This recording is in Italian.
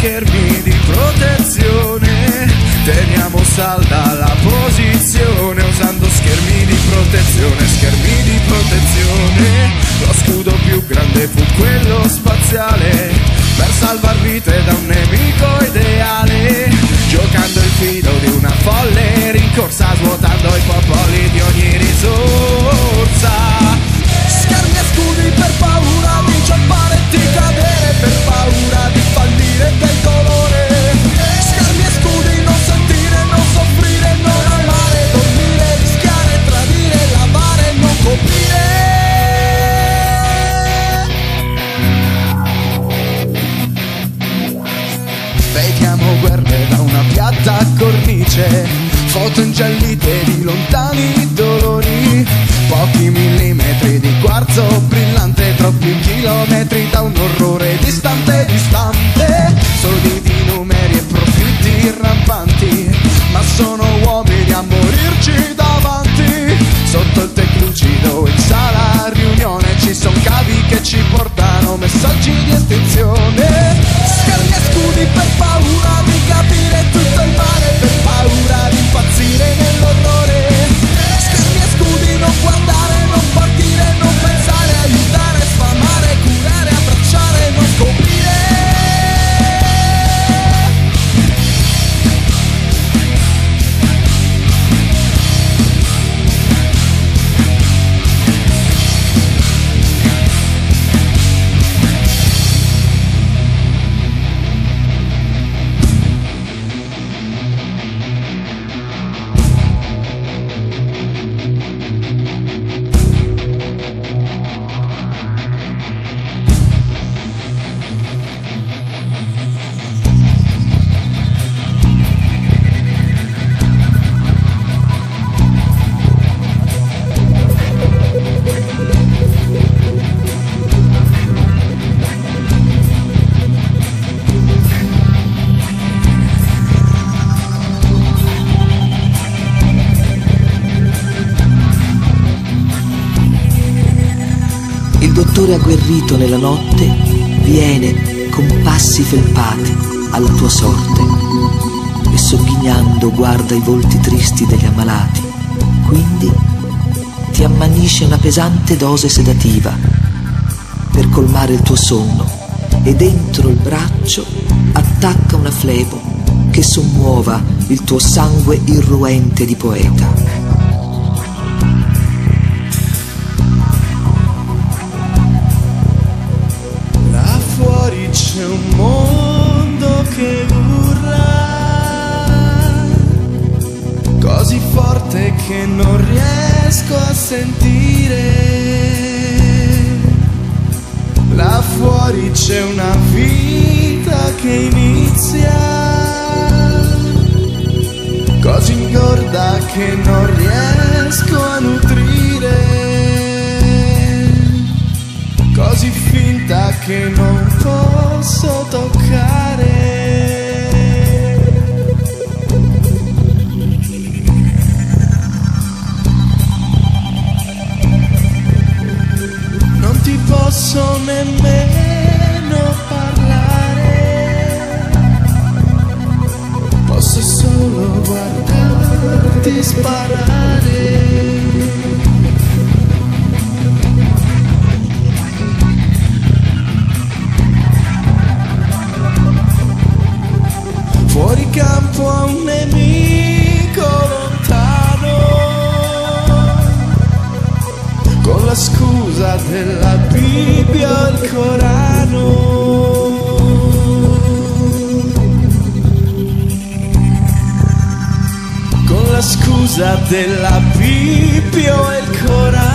schermi di protezione, teniamo salda la posizione usando schermi di protezione, schermi di protezione. Lo scudo più grande fu quello spaziale per salvar vite da un nemico ideale, giocando il filo di una folle rincorsa, svuotando i popoli di ogni risorsa. Schermi e scudi per paura di inciampare e di cadere, per paura di fallire del dolore. Schermi e scudi, non sentire, non soffrire, non amare, dormire, rischiare, tradire, lavare, non coprire. Vediamo guerre da una piatta cornice, foto ingellite di lontani dolori, pochi millimetri di quarzo brillante, troppi chilometri da un orrore distante, distante. Soldi di numeri e profitti rampanti, ma sono uomini a morirci davanti. Sotto il tè lucido in sala riunione ci son cavi che ci portano messaggi di estinzione. Schermi e scudi per paura di capire tutto il male, per paura di impazzire nell'orrore. Schermi e scudi, non guardare, non partire, non pensare, aiutare, sfamare, curare, abbracciare, non scoprire. Il dottore agguerrito nella notte viene con passi felpati alla tua sorte e sogghignando guarda i volti tristi degli ammalati. Quindi ti ammanisce una pesante dose sedativa per colmare il tuo sonno e dentro il braccio attacca una flebo che sommuova il tuo sangue irruente di poeta. C'è un mondo che urla così forte che non riesco a sentire. Là fuori c'è una vita che inizia così ingorda che non riesco a nutrire, così finta che non posso toccare. Non ti posso nemmeno parlare, posso solo guardarti sparare. Fuori campo a un nemico lontano, con la scusa della Bibbia e il Corano. Con la scusa della Bibbia e il Corano.